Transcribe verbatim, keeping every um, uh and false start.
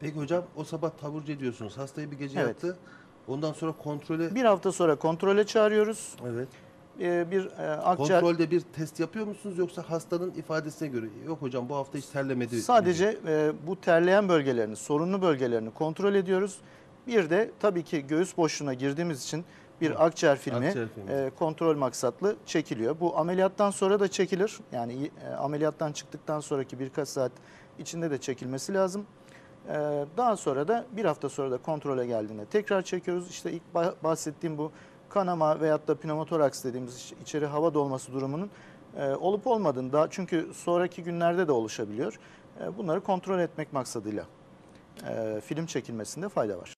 Peki hocam, o sabah taburcu ediyorsunuz. Hastayı bir gece Evet. yattı. Ondan sonra kontrole... Bir hafta sonra kontrole çağırıyoruz. Evet. Ee, bir e, akciğer Kontrolde bir test yapıyor musunuz, yoksa hastanın ifadesine göre? Yok hocam, bu hafta hiç terlemedi. sadece e, bu terleyen bölgelerini, sorunlu bölgelerini kontrol ediyoruz. Bir de tabii ki göğüs boşluğuna girdiğimiz için bir akciğer filmi, Akciğer filmi. e, kontrol maksatlı çekiliyor. Bu ameliyattan sonra da çekilir. Yani e, ameliyattan çıktıktan sonraki birkaç saat içinde de çekilmesi lazım. E, daha sonra da bir hafta sonra da kontrole geldiğinde tekrar çekiyoruz. İşte ilk bahsettiğim bu kanama veyahut da pnömotoraks dediğimiz içeri hava dolması durumunun e, olup olmadığını da, çünkü sonraki günlerde de oluşabiliyor. E, bunları kontrol etmek maksadıyla e, film çekilmesinde fayda var.